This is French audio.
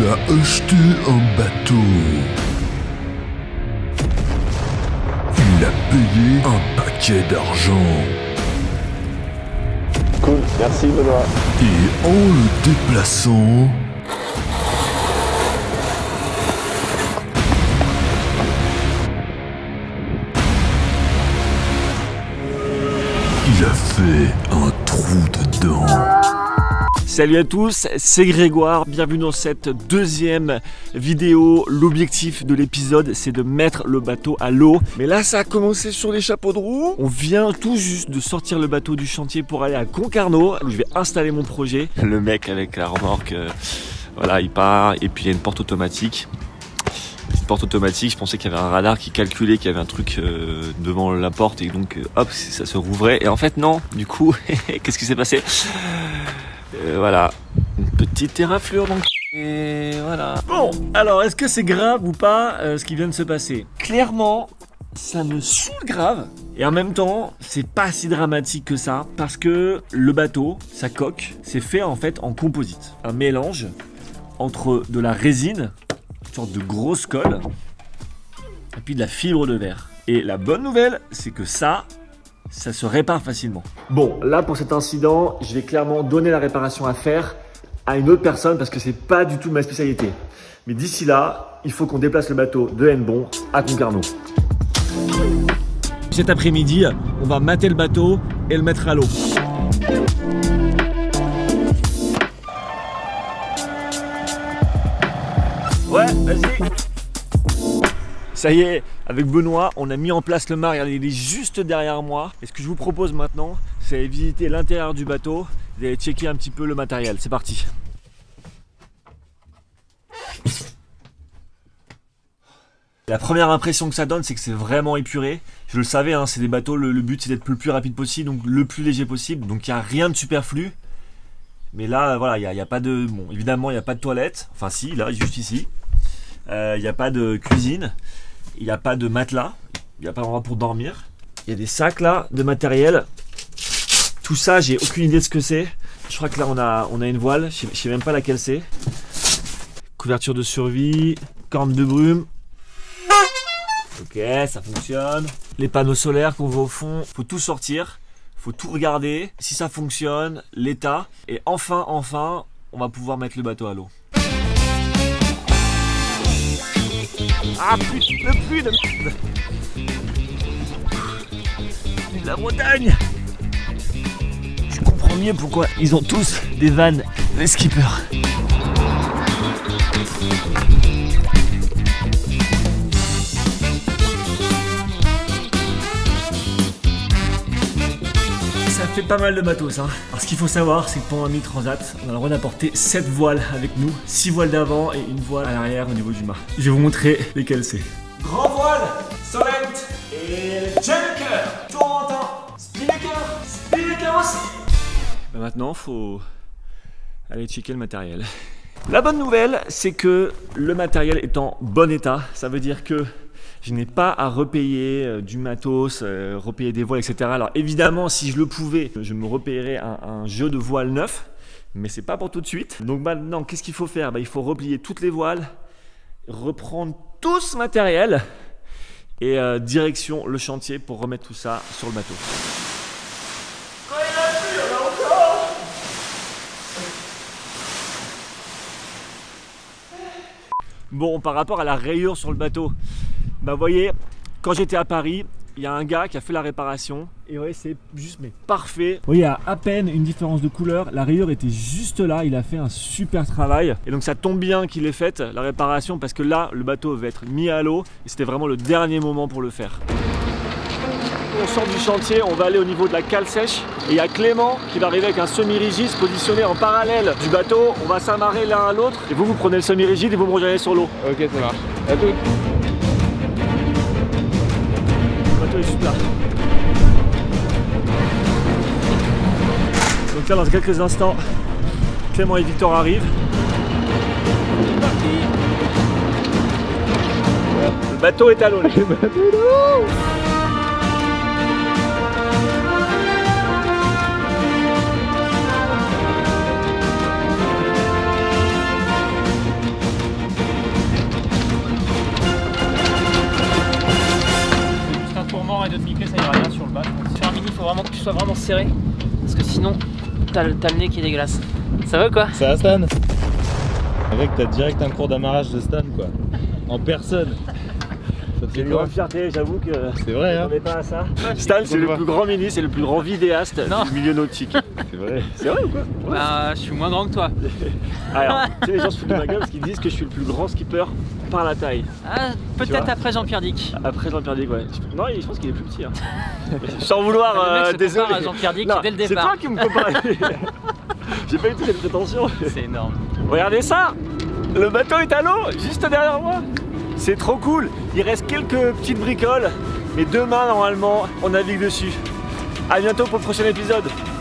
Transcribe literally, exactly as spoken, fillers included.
Il a acheté un bateau. Il a payé un paquet d'argent. Cool, merci Benoît. Et en le déplaçant, il a fait un trou dedans. Salut à tous, c'est Grégoire, bienvenue dans cette deuxième vidéo. L'objectif de l'épisode, c'est de mettre le bateau à l'eau. Mais là, ça a commencé sur les chapeaux de roue. On vient tout juste de sortir le bateau du chantier pour aller à Concarneau, où je vais installer mon projet. Le mec avec la remorque, euh, voilà, il part, et puis il y a une porte automatique. Petite porte automatique, je pensais qu'il y avait un radar qui calculait qu'il y avait un truc euh, devant la porte, et donc, euh, hop, ça se rouvrait. Et en fait, non, du coup, qu'est-ce qui s'est passé ? Euh, voilà, une petite éraflure donc. Et voilà. Bon, alors est-ce que c'est grave ou pas euh, ce qui vient de se passer? Clairement, ça me saoule grave. Et en même temps, c'est pas si dramatique que ça, parce que le bateau, sa coque, c'est fait en fait en composite. Un mélange entre de la résine, une sorte de grosse colle, et puis de la fibre de verre. Et la bonne nouvelle, c'est que ça, ça se répare facilement. Bon, là pour cet incident, je vais clairement donner la réparation à faire à une autre personne parce que c'est pas du tout ma spécialité. Mais d'ici là, il faut qu'on déplace le bateau de Hennebont à Concarneau. Cet après-midi, on va mater le bateau et le mettre à l'eau. Ouais, vas-y. Ça y est, avec Benoît, on a mis en place le mât, regardez, il est juste derrière moi. Et ce que je vous propose maintenant, c'est d'aller visiter l'intérieur du bateau, d'aller checker un petit peu le matériel. C'est parti. La première impression que ça donne, c'est que c'est vraiment épuré. Je le savais, hein, c'est des bateaux, le, le but c'est d'être le plus rapide possible, donc le plus léger possible. Donc il n'y a rien de superflu. Mais là, voilà, il n'y a, a pas de... Bon, évidemment, il n'y a pas de toilette. Enfin si, là, juste ici. Euh, il n'y a pas de cuisine. Il n'y a pas de matelas, il n'y a pas d'endroit pour dormir. Il y a des sacs là de matériel. Tout ça, j'ai aucune idée de ce que c'est. Je crois que là on a, on a une voile, je ne sais même pas laquelle c'est. Couverture de survie, corne de brume. Ok, ça fonctionne. Les panneaux solaires qu'on voit au fond, faut tout sortir, faut tout regarder. Si ça fonctionne, l'état. Et enfin, enfin, on va pouvoir mettre le bateau à l'eau. Ah putain, le pluie de merde. De la Bretagne. Je comprends mieux pourquoi ils ont tous des vannes, les skippers. Ça fait pas mal de matos, hein. Alors ce qu'il faut savoir, c'est que pendant un mini transat, on a le droit d'apporter sept voiles avec nous, six voiles d'avant et une voile à l'arrière au niveau du mât. Je vais vous montrer lesquelles c'est. Grand voile, Solent et Jelliker, Torontin, Spinnaker, Spinnaker aussi. Bah maintenant, faut aller checker le matériel. La bonne nouvelle, c'est que le matériel est en bon état. Ça veut dire que je n'ai pas à repayer euh, du matos, euh, repayer des voiles, et cetera. Alors évidemment, si je le pouvais, je me repayerais un, un jeu de voiles neuf, mais c'est pas pour tout de suite. Donc maintenant, qu'est-ce qu'il faut faire? Bah, il faut replier toutes les voiles, reprendre tout ce matériel et euh, direction le chantier pour remettre tout ça sur le bateau. Quand il a plu, on a encore. Bon, par rapport à la rayure sur le bateau, bah vous voyez, quand j'étais à Paris, il y a un gars qui a fait la réparation et ouais, c'est juste mais parfait. Vous voyez, il y a à peine une différence de couleur, la rayure était juste là, il a fait un super travail. Et donc ça tombe bien qu'il ait fait la réparation parce que là, le bateau va être mis à l'eau et c'était vraiment le dernier moment pour le faire. On sort du chantier, on va aller au niveau de la cale sèche et il y a Clément qui va arriver avec un semi-rigide positionné en parallèle du bateau. On va s'amarrer l'un à l'autre et vous, vous prenez le semi-rigide et vous me rejoignez sur l'eau. Ok, ça marche. À tout. Le bateau est juste là. Donc là, dans quelques instants, Clément et Victor arrivent. C'est parti. Le bateau est à l'eau. Le bateau est à l'eau. sois vraiment serré. Parce que sinon, t'as le, t'as le nez qui est dégueulasse. Ça va quoi? Ça va Stan? Mec, t'as direct un cours d'amarrage de Stan quoi. En personne. Ça te J'ai fait une quoi? grande fierté, j'avoue que C'est vrai hein? on n'est pas à ça. Stan, c'est le plus grand mini, c'est le plus grand vidéaste Non. du milieu nautique. C'est vrai. C'est vrai ou quoi? Bah, je suis moins grand que toi. Alors, tu sais, les gens se foutent de ma gueule parce qu'ils disent que je suis le plus grand skipper par la taille. Ah, Tu peut-être vois après Jean-Pierre Dick. Après Jean-Pierre Dick, ouais. Non, je pense qu'il est plus petit. Hein. Sans vouloir, Le mec euh, se désolé. compare à Jean-Pierre Dick Non, dès le c'est départ. toi qui me compares. J'ai pas eu toutes cette prétention. C'est énorme. Regardez ça! Le bateau est à l'eau, juste derrière moi. C'est trop cool. Il reste quelques petites bricoles, mais demain normalement on navigue dessus. A bientôt pour le prochain épisode.